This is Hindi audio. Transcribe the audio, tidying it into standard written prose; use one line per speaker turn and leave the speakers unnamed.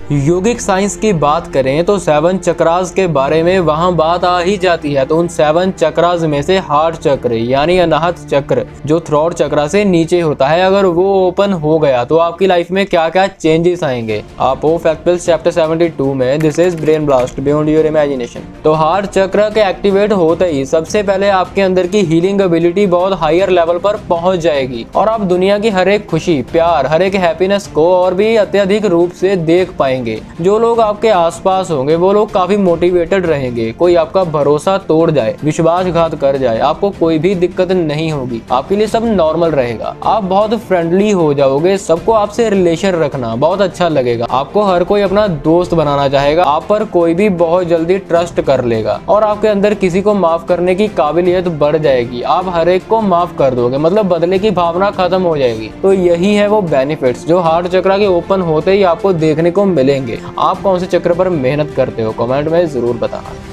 योगिक साइंस की बात करें तो 7 चक्रास के बारे में वहां बात आ ही जाती है। तो उन 7 चक्रास में से हार्ट चक्र यानी अनाहत चक्र जो थ्रोट चक्र से नीचे होता है, अगर वो ओपन हो गया तो आपकी लाइफ में क्या क्या चेंजेस आएंगे। आप वो फैक्ट्स चैप्टर 72 में this is brain blast beyond your imagination. तो हार्ट चक्र के एक्टिवेट होते ही सबसे पहले आपके अंदर की हीलिंग एबिलिटी बहुत हायर लेवल पर पहुंच जाएगी और आप दुनिया की हर एक खुशी, प्यार, हर एक हैप्पीनेस को और भी अत्यधिक रूप से देख पाएंगे। जो लोग आपके आसपास होंगे वो लोग काफी मोटिवेटेड रहेंगे। कोई आपका भरोसा तोड़ जाए, विश्वासघात कर जाए, आपको कोई भी दिक्कत नहीं होगी। आपके लिए सब नॉर्मल रहेगा। आप बहुत फ्रेंडली हो जाओगे, सबको आपसे रिलेशन रखना बहुत अच्छा लगेगा। आपको हर कोई अपना दोस्त बनाना चाहेगा, आप पर कोई भी बहुत जल्दी ट्रस्ट कर लेगा और आपके अंदर किसी को माफ करने की काबिलियत बढ़ जाएगी। आप हर एक को माफ कर दोगे, मतलब बदले की भावना खत्म हो जाएगी। तो यही है वो बेनिफिट्स जो हार्ट चक्र के ओपन होते ही आपको देखने को मिलेंगे। आप कौन से चक्र पर मेहनत करते हो, कमेंट में जरूर बताना।